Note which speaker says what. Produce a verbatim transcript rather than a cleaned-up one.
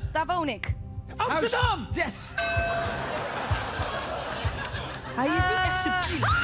Speaker 1: Daar woon ik.
Speaker 2: Amsterdam!
Speaker 3: Yes!
Speaker 2: Hij is niet echt subtiel.